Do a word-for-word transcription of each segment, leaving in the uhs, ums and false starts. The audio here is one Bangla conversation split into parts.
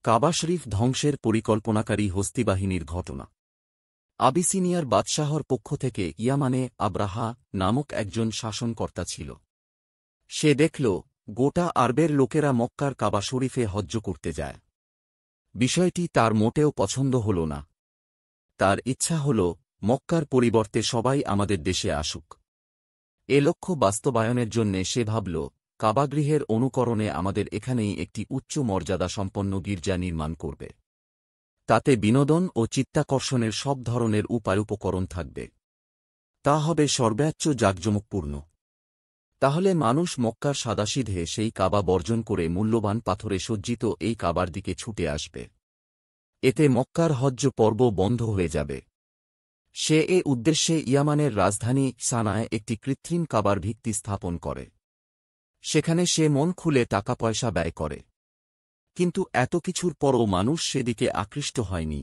কাবা শরীফ ধ্বংসের পরিকল্পনাকারী হস্তিবাহিনীর ঘটনা। আবিসিনিয়ার বাদশাহর পক্ষ থেকে ইয়ামানে আব্রাহা নামক একজন শাসনকর্তা ছিল। সে দেখল গোটা আরবের লোকেরা মক্কার কাবা শরীফে হজ্জ করতে যায়। বিষয়টি তার মোটেও পছন্দ হল না। তার ইচ্ছা হল মক্কার পরিবর্তে সবাই আমাদের দেশে আসুক। এ লক্ষ্য বাস্তবায়নের জন্যে সে ভাবল, কাবাগৃহের অনুকরণে আমাদের এখানেই একটি উচ্চ মর্যাদাসম্পন্ন গির্জা নির্মাণ করবে। তাতে বিনোদন ও চিত্তাকর্ষণের সব ধরনের উপায়োপকরণ থাকবে। তা হবে সর্বোচ্চ জাঁকজমকপূর্ণ। তাহলে মানুষ মক্কার সাদাসিধে সেই কাবা বর্জন করে মূল্যবান পাথরে সজ্জিত এই কাবার দিকে ছুটে আসবে। এতে মক্কার হজ্জ পর্ব বন্ধ হয়ে যাবে। সে এ উদ্দেশ্যে ইয়ামানের রাজধানী সানায় একটি কৃত্রিম কাবার ভিত্তি স্থাপন করে। সেখানে সে মন খুলে টাকা পয়সা ব্যয় করে। কিন্তু এত কিছুর পরও মানুষ সেদিকে আকৃষ্ট হয়নি।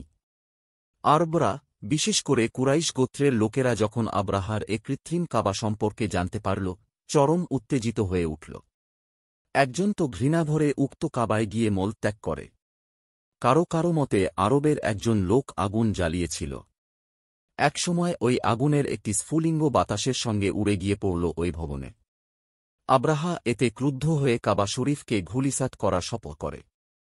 আরবরা, বিশেষ করে কুরাইশ গোত্রের লোকেরা যখন আব্রাহার এ কৃত্রিম কাবা সম্পর্কে জানতে পারল, চরম উত্তেজিত হয়ে উঠল। একজন তো ঘৃণাভরে উক্ত কাবায় গিয়ে মলত্যাগ করে। কারো কারো মতে আরবের একজন লোক আগুন জ্বালিয়েছিল। একসময় ওই আগুনের একটি স্ফুলিঙ্গ বাতাসের সঙ্গে উড়ে গিয়ে পড়ল ওই ভবনে। আব্রাহা এতে ক্রুদ্ধ হয়ে কাবা শরীফকে ধূলিসাৎ করার শপথ করে।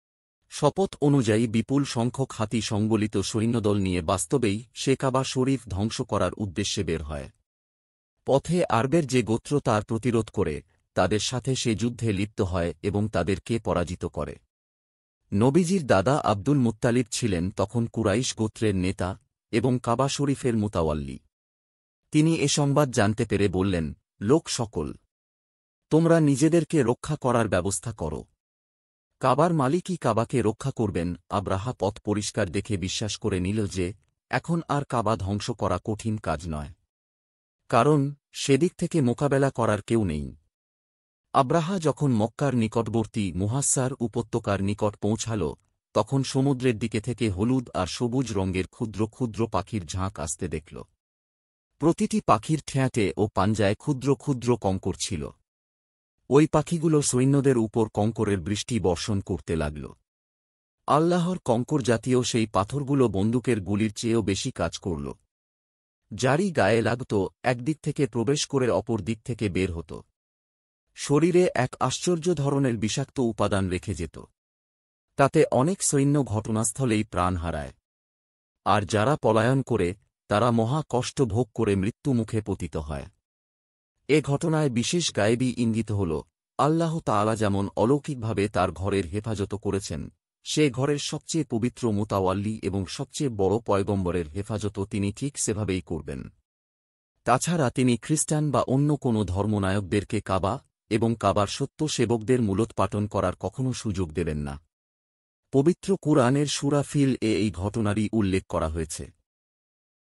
শপথ অনুযায়ী বিপুল সংখ্যক হাতি সংবলিত সৈন্যদল নিয়ে বাস্তবেই সে কাবা শরীফ ধ্বংস করার উদ্দেশ্যে বের হয়। পথে আরবের যে গোত্র তার প্রতিরোধ করে, তাদের সাথে সে যুদ্ধে লিপ্ত হয় এবং তাদেরকে পরাজিত করে। নবীজির দাদা আব্দুল মুত্তালিব ছিলেন তখন কুরাইশ গোত্রের নেতা এবং কাবা শরীফের মুতাওয়াল্লি। তিনি এ সংবাদ জানতে পেরে বললেন, লোক সকল, তোমরা নিজেদেরকে রক্ষা করার ব্যবস্থা করো। কাবার মালিকই কাবাকে রক্ষা করবেন। আব্রাহা পথ পরিষ্কার দেখে বিশ্বাস করে নিল যে এখন আর কাবা ধ্বংস করা কঠিন কাজ নয়, কারণ সেদিক থেকে মোকাবেলা করার কেউ নেই। আব্রাহা যখন মক্কার নিকটবর্তী মুহাসসার উপত্যকার নিকট পৌঁছাল, তখন সমুদ্রের দিকে থেকে হলুদ আর সবুজ রঙের ক্ষুদ্র ক্ষুদ্র পাখির ঝাঁক আসতে দেখল। প্রতিটি পাখির ঠেঁয়াটে ও পাঞ্জায় ক্ষুদ্র ক্ষুদ্র কঙ্কর ছিল। ওই পাখিগুলো সৈন্যদের উপর কঙ্করের বৃষ্টি বর্ষণ করতে লাগল। আল্লাহর কঙ্কর জাতীয় সেই পাথরগুলো বন্দুকের গুলির চেয়েও বেশি কাজ করল। যারই গায়ে লাগত একদিক থেকে প্রবেশ করে অপর দিক থেকে বের হতো। শরীরে এক আশ্চর্য ধরনের বিষাক্ত উপাদান রেখে যেত। তাতে অনেক সৈন্য ঘটনাস্থলেই প্রাণ হারায়। আর যারা পলায়ন করে তারা মহা কষ্ট ভোগ করে মৃত্যুমুখে পতিত হয়। এ ঘটনায় বিশেষ গায়েবী ইঙ্গিত হল, আল্লাহ তাআলা যেমন অলৌকিকভাবে তার ঘরের হেফাজত করেছেন, সে ঘরের সবচেয়ে পবিত্র মুতাওয়াল্লি এবং সবচেয়ে বড় পয়গম্বরের হেফাজতও তিনি ঠিক সেভাবেই করবেন। তাছাড়া তিনি খ্রিস্টান বা অন্য কোনো ধর্মনায়কদেরকে কাবা এবং কাবার সত্য সেবকদের মূলোৎপাটন করার কখনো সুযোগ দেবেন না। পবিত্র কুরআনের সূরা ফিল এ এই ঘটনারই উল্লেখ করা হয়েছে।